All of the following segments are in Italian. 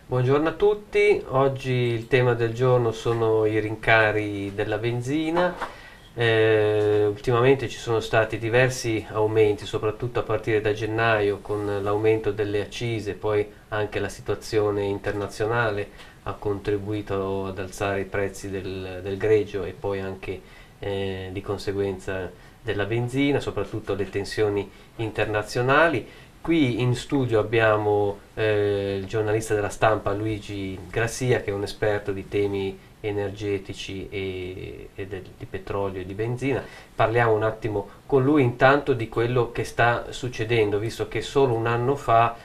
Buongiorno a tutti, oggi il tema del giorno sono i rincari della benzina. Ultimamente ci sono stati diversi aumenti, soprattutto a partire da gennaio con l'aumento delle accise, poi anche la situazione internazionale ha contribuito ad alzare i prezzi del greggio e poi anche di conseguenza della benzina, soprattutto le tensioni internazionali. Qui in studio abbiamo il giornalista della stampa Luigi Grassia, che è un esperto di temi energetici di petrolio e di benzina. Parliamo un attimo con lui intanto di quello che sta succedendo, visto che solo un anno fa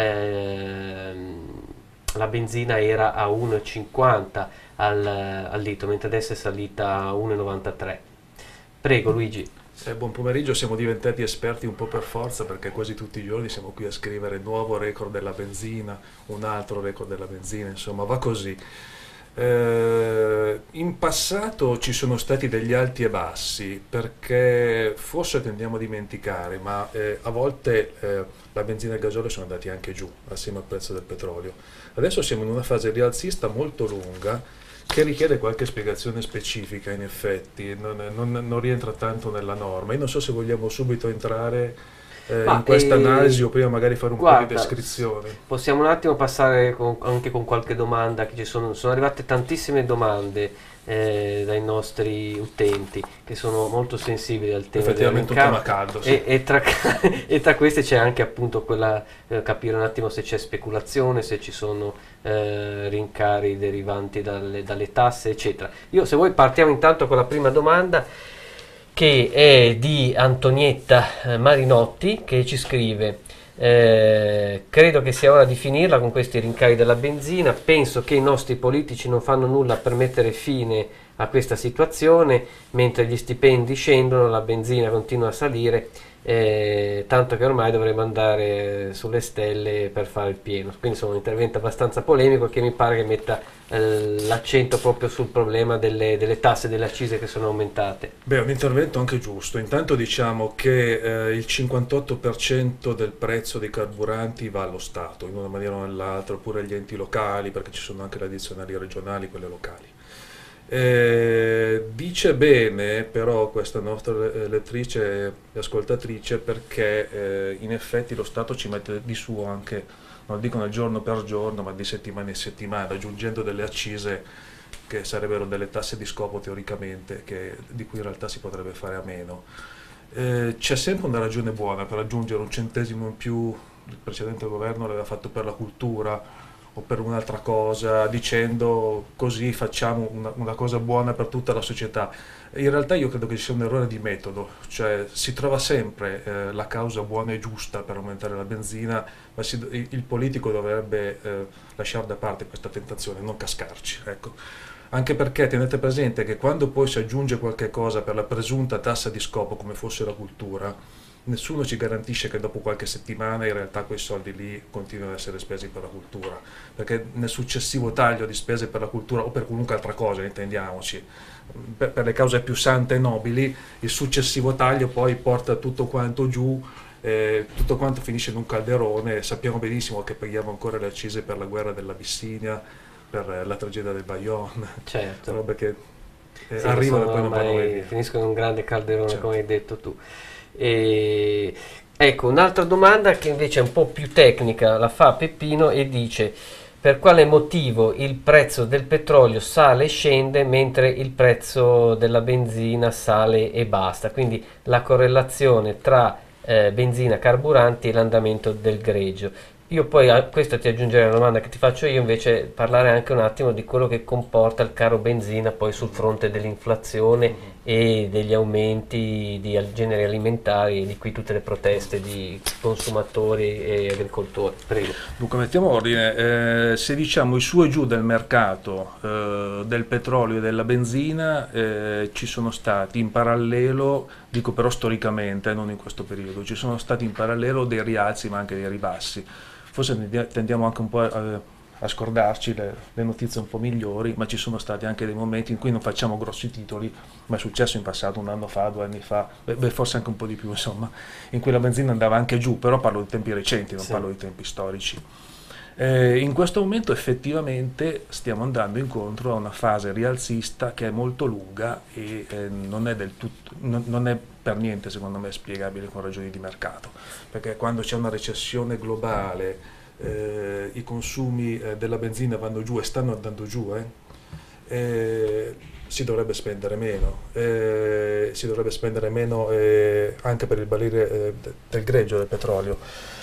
la benzina era a 1,50 al litro, mentre adesso è salita a 1,93. Prego Luigi. Buon pomeriggio, siamo diventati esperti un po' per forza perché quasi tutti i giorni siamo qui a scrivere nuovo record della benzina, un altro record della benzina, insomma va così. In passato ci sono stati degli alti e bassi perché forse tendiamo a dimenticare, ma a volte la benzina e il gasolio sono andati anche giù assieme al prezzo del petrolio. Adesso siamo in una fase rialzista molto lunga che richiede qualche spiegazione specifica, in effetti, non rientra tanto nella norma. Io non so se vogliamo subito entrare in Ma questa analisi o prima magari fare un po' di guarda, descrizione. possiamo un attimo passare anche con qualche domanda che sono arrivate tantissime domande dai nostri utenti che sono molto sensibili al tema del Effettivamente un rincaro tema caldo, sì. e tra queste c'è anche appunto quella capire un attimo se c'è speculazione, se ci sono rincari derivanti dalle tasse, eccetera. Io se vuoi partiamo intanto con la prima domanda che è di Antonietta Marinotti che ci scrive: credo che sia ora di finirla con questi rincari della benzina, penso che i nostri politici non fanno nulla per mettere fine a questa situazione, mentre gli stipendi scendono, la benzina continua a salire, tanto che ormai dovremmo andare sulle stelle per fare il pieno. Quindi insomma un intervento abbastanza polemico che mi pare che metta l'accento proprio sul problema delle tasse e delle accise che sono aumentate. Beh, è un intervento anche giusto. Intanto diciamo che il 58% del prezzo dei carburanti va allo Stato, in una maniera o nell'altra, oppure agli enti locali, perché ci sono anche le addizionali regionali, quelle locali. Dice bene però questa nostra lettrice e ascoltatrice perché in effetti lo Stato ci mette di suo anche, non dico nel giorno per giorno, ma di settimana in settimana, aggiungendo delle accise che sarebbero delle tasse di scopo teoricamente, di cui in realtà si potrebbe fare a meno. C'è sempre una ragione buona per aggiungere un centesimo in più, il precedente governo l'aveva fatto per la cultura o per un'altra cosa, dicendo così facciamo una cosa buona per tutta la società. In realtà io credo che ci sia un errore di metodo, cioè si trova sempre la causa buona e giusta per aumentare la benzina, ma il politico dovrebbe lasciare da parte questa tentazione, non cascarci. Ecco. Anche perché tenete presente che quando poi si aggiunge qualche cosa per la presunta tassa di scopo, come fosse la cultura, nessuno ci garantisce che dopo qualche settimana in realtà quei soldi lì continuino ad essere spesi per la cultura, perché nel successivo taglio di spese per la cultura o per qualunque altra cosa, intendiamoci, per le cause più sante e nobili, il successivo taglio poi porta tutto quanto giù, tutto quanto finisce in un calderone. Sappiamo benissimo che paghiamo ancora le accise per la guerra dell'Abissinia, per la tragedia del Bayonne, Certo. robe che Sì, che arrivano e sono poi non vanno mai ormai via. finiscono in un grande calderone, come Certo. hai detto tu. E, ecco, un'altra domanda che invece è un po' più tecnica, la fa Peppino e dice: per quale motivo il prezzo del petrolio sale e scende mentre il prezzo della benzina sale e basta? Quindi la correlazione tra benzina, carburanti e l'andamento del greggio. Io poi a questo ti aggiungerei una domanda che ti faccio io, invece parlare anche un attimo di quello che comporta il caro benzina poi sul fronte dell'inflazione Mhm. e degli aumenti di generi alimentari, e di qui tutte le proteste di consumatori e agricoltori. Prego. Dunque, mettiamo ordine. Se diciamo i su e giù del mercato del petrolio e della benzina, ci sono stati in parallelo, dico però storicamente, non in questo periodo, ci sono stati in parallelo dei rialzi ma anche dei ribassi. Forse tendiamo anche un po' a scordarci le notizie un po' migliori, ma ci sono stati anche dei momenti in cui non facciamo grossi titoli, ma è successo in passato, un anno fa, 2 anni fa, beh, forse anche un po' di più, insomma, in cui la benzina andava anche giù, però parlo di tempi recenti, non Sì. parlo di tempi storici. In questo momento effettivamente stiamo andando incontro a una fase rialzista che è molto lunga e non è del tutto, non è per niente secondo me spiegabile con ragioni di mercato, perché quando c'è una recessione globale i consumi della benzina vanno giù e stanno andando giù, si dovrebbe spendere meno, anche per il barile del greggio del petrolio.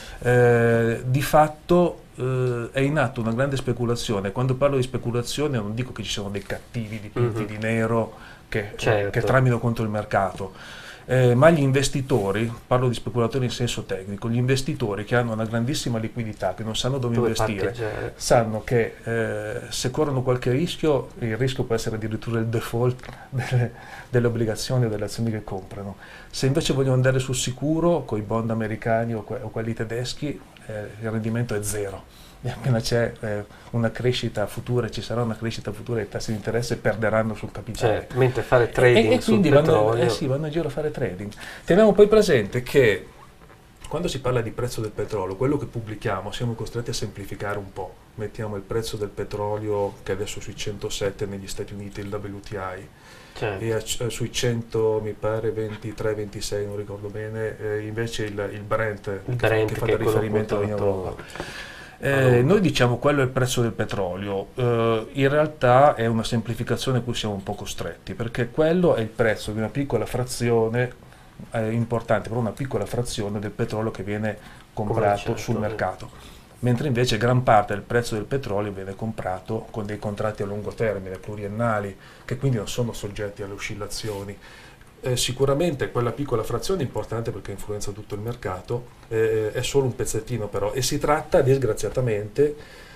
Di fatto è in atto una grande speculazione. Quando parlo di speculazione non dico che ci sono dei cattivi dipinti di nero che tramino contro il mercato, ma gli investitori, parlo di speculatori in senso tecnico, gli investitori che hanno una grandissima liquidità, che non sanno dove investire, sanno che se corrono qualche rischio, il rischio può essere addirittura il default delle obbligazioni o delle azioni che comprano. Se invece vogliono andare sul sicuro, con i bond americani o quelli tedeschi, il rendimento è zero. E appena c'è una crescita futura, ci sarà una crescita futura dei tassi di interesse, perderanno sul capitale. Mentre fare trading sul petrolio. Sì, vanno in giro a fare trading. Teniamo poi presente che quando si parla di prezzo del petrolio, quello che pubblichiamo, siamo costretti a semplificare un po'. Mettiamo il prezzo del petrolio, che adesso è sui 107 negli Stati Uniti, il WTI, e sui 100, mi pare 23-26, non ricordo bene, invece il Brent, che fa da riferimento in Europa. Noi diciamo quello è il prezzo del petrolio, in realtà è una semplificazione a cui siamo un po' costretti, perché quello è il prezzo di una piccola frazione, importante, però una piccola frazione del petrolio che viene comprato sul mercato, mentre invece gran parte del prezzo del petrolio viene comprato con dei contratti a lungo termine, pluriennali, che quindi non sono soggetti alle oscillazioni. Sicuramente quella piccola frazione è importante perché influenza tutto il mercato, è solo un pezzettino però, e si tratta disgraziatamente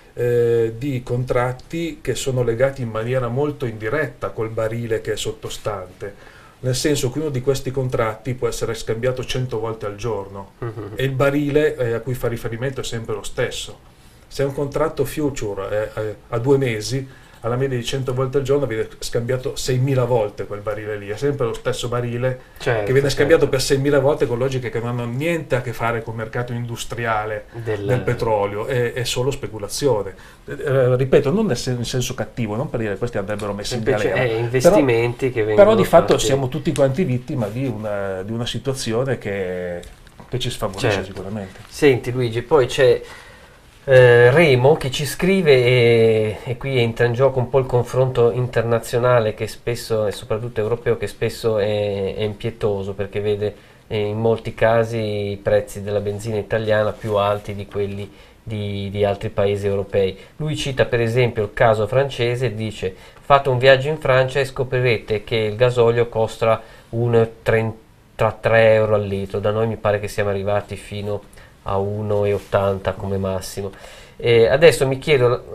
di contratti che sono legati in maniera molto indiretta col barile che è sottostante, nel senso che uno di questi contratti può essere scambiato 100 volte al giorno e il barile a cui fa riferimento è sempre lo stesso. Se un contratto future a 2 mesi, alla media di 100 volte al giorno viene scambiato 6.000 volte quel barile lì, è sempre lo stesso barile che viene scambiato per 6.000 volte con logiche che non hanno niente a che fare con il mercato industriale del petrolio, è solo speculazione. Ripeto, non nel senso cattivo, non per dire che questi andrebbero messi in galera, investimenti che vengono però di fatto siamo tutti quanti vittima di una situazione che ci sfavorisce sicuramente. Senti Luigi, poi c'è Remo che ci scrive e qui entra in gioco un po' il confronto internazionale che spesso, e soprattutto europeo, che spesso è impietoso perché vede in molti casi i prezzi della benzina italiana più alti di quelli di altri paesi europei. Lui cita per esempio il caso francese e dice: fate un viaggio in Francia e scoprirete che il gasolio costa tra 3 euro al litro, da noi mi pare che siamo arrivati fino a 1,80 come massimo. Adesso mi chiedo,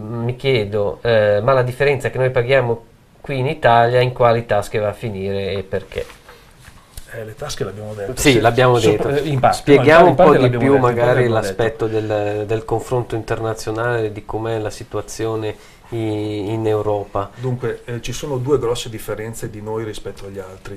ma la differenza che noi paghiamo qui in Italia in quali tasche va a finire e perché? Le tasche l'abbiamo detto. Sì, l'abbiamo detto. Spieghiamo un po' di più magari l'aspetto del confronto internazionale, di com'è la situazione in Europa. Dunque, ci sono due grosse differenze di noi rispetto agli altri.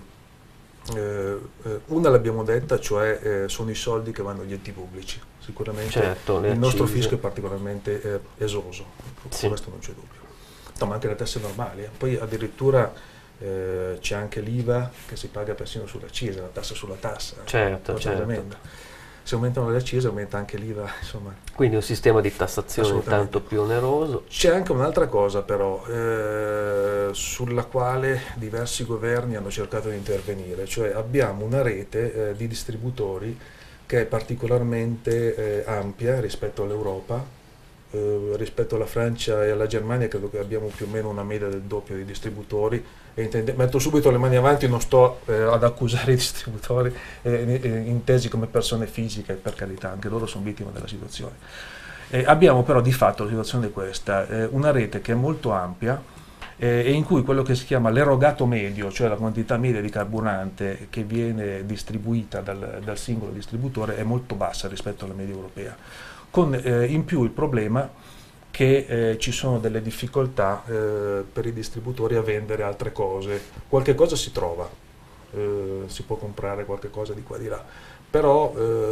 Una l'abbiamo detta, cioè sono i soldi che vanno agli enti pubblici. Sicuramente il nostro fisco è particolarmente esoso, questo non c'è dubbio. No, ma anche le tasse normali. Poi addirittura c'è anche l'IVA che si paga persino sull'accisa, la tassa sulla tassa. Certo. Se aumentano le accise aumenta anche l'IVA, insomma. Quindi un sistema di tassazione tanto più oneroso. C'è anche un'altra cosa però sulla quale diversi governi hanno cercato di intervenire, cioè abbiamo una rete di distributori che è particolarmente ampia rispetto all'Europa, rispetto alla Francia e alla Germania credo che abbiamo più o meno una media del doppio di distributori. Metto subito le mani avanti, non sto ad accusare i distributori intesi come persone fisiche, per carità, anche loro sono vittime della situazione. Abbiamo però di fatto la situazione è questa, una rete che è molto ampia e in cui quello che si chiama l'erogato medio, cioè la quantità media di carburante che viene distribuita dal singolo distributore, è molto bassa rispetto alla media europea, con in più il problema che ci sono delle difficoltà per i distributori a vendere altre cose. Qualche cosa si trova, si può comprare qualche cosa di qua e di là, però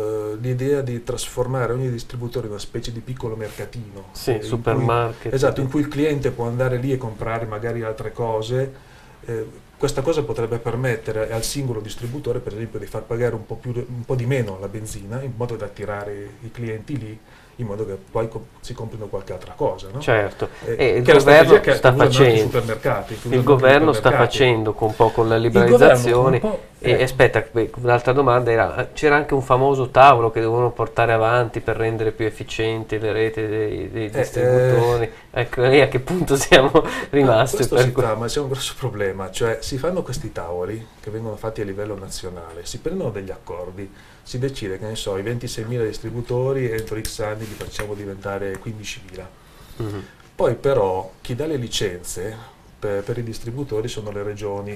l'idea di trasformare ogni distributore in una specie di piccolo mercatino. Sì, supermarket. Esatto, in cui il cliente può andare lì e comprare magari altre cose. Questa cosa potrebbe permettere al singolo distributore, per esempio, di far pagare un po' di meno la benzina, in modo da attirare i clienti lì, in modo che poi si comprino qualche altra cosa, no? Certo, Che e il è la strategia governo che sta usano anche i facendo, supermercati. che il usano anche i governo sta supermercati. facendo un po' con la Il governo liberalizzazione. un po', E aspetta, un'altra domanda era, c'era anche un famoso tavolo che dovevano portare avanti per rendere più efficienti le reti dei distributori. Ecco, e a che punto siamo rimasti? questo per si que- fa, ma c'è un grosso problema, cioè si fanno questi tavoli che vengono fatti a livello nazionale, si prendono degli accordi, si decide che ne so, i 26.000 distributori entro X anni li facciamo diventare 15.000. Mhm. Poi però chi dà le licenze per i distributori sono le regioni.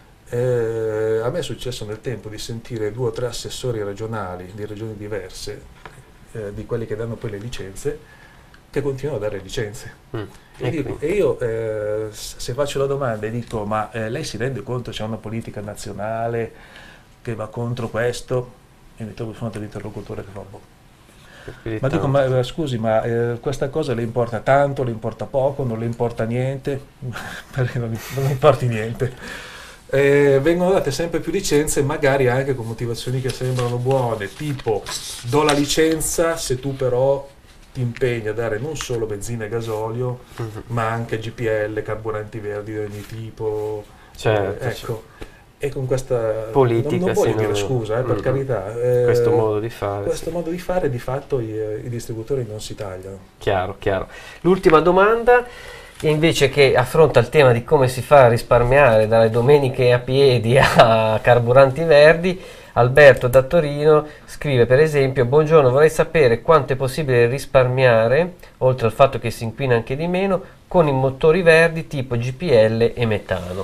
A me è successo nel tempo di sentire 2 o 3 assessori regionali di regioni diverse, di quelli che danno poi le licenze, che continuano a dare licenze. Mm. E io se faccio la domanda e dico ma lei si rende conto c'è una politica nazionale che va contro questo? E mi trovo di fronte all'interlocutore che fa boh. Quindi Ma dico, tanto. ma scusi, ma questa cosa le importa tanto, le importa poco, non le importa niente? Perché non mi importi niente. Vengono date sempre più licenze, magari anche con motivazioni che sembrano buone, tipo do la licenza se tu però ti impegni a dare non solo benzina e gasolio, Mhm. ma anche GPL, carburanti verdi di ogni tipo. Certo, Ecco. E con questa politica, non voglio sì, dire scusa, per mm, carità. questo modo di fare, Questo sì. modo di fare di fatto i distributori non si tagliano. Chiaro, chiaro. L'ultima domanda, invece, che affronta il tema di come si fa a risparmiare dalle domeniche a piedi a carburanti verdi. Alberto da Torino scrive, per esempio: buongiorno, vorrei sapere quanto è possibile risparmiare, oltre al fatto che si inquina anche di meno, con i motori verdi tipo GPL e metano.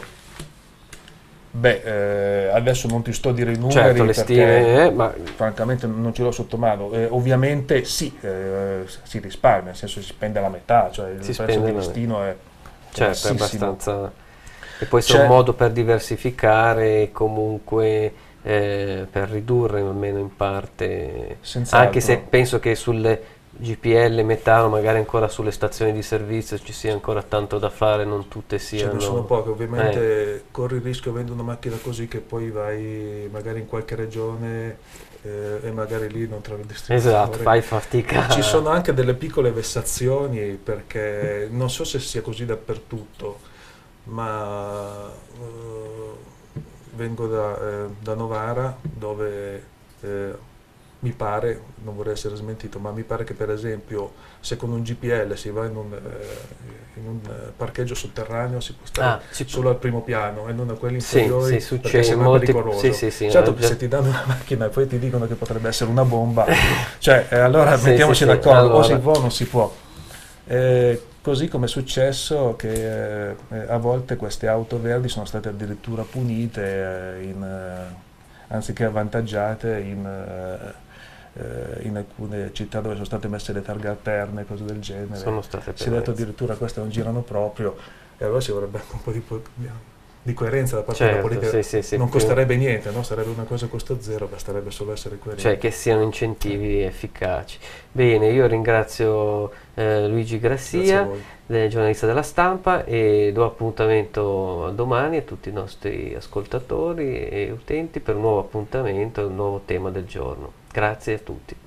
Beh, adesso non ti sto a dire i numeri Certo, le perché stime, ma francamente non ce l'ho sotto mano. Ovviamente sì, si risparmia, nel senso si spende la metà, cioè il si prezzo spende di listino è certo, è bassissimo. abbastanza. E poi essere un C'è, modo per diversificare e comunque per ridurre almeno in parte, anche se senz'altro. penso che sulle GPL metano, magari ancora sulle stazioni di servizio ci sia ancora tanto da fare, non tutte Ce ne sono siano. poche, eh, ovviamente corri il rischio avendo una macchina così che poi vai magari in qualche regione e magari lì non trovi il esatto, distributore. fai fatica. Ci sono anche delle piccole vessazioni perché non so se sia così dappertutto, ma vengo da Novara dove mi pare, non vorrei essere smentito, ma mi pare che per esempio se con un GPL si va in un parcheggio sotterraneo si può stare Ci solo al primo piano e non a quelli sì, inferiori sì, perché succede sembra molti. pericoloso. Sì, sì, sì, Certo che se ti danno una macchina e poi ti dicono che potrebbe essere una bomba, cioè allora sì, mettiamoci sì, d'accordo, o si allora, può o non si può. Così come è successo che a volte queste auto verdi sono state addirittura punite, anziché avvantaggiate in alcune città dove sono state messe le targhe alterne, cose del genere. sono state Si è detto penalizzate. addirittura queste non girano proprio, e allora ci vorrebbe anche un po' di coerenza da parte della Certo, politica. sì, sì, sì, Non più. costerebbe niente, no? Sarebbe una cosa a costo zero, basterebbe solo essere Cioè coerenti. che siano incentivi efficaci. Bene, io ringrazio Luigi Grazie a Grassia, voi. giornalista della Stampa, e do appuntamento a domani a tutti i nostri ascoltatori e utenti per un nuovo appuntamento e un nuovo tema del giorno. Grazie a tutti.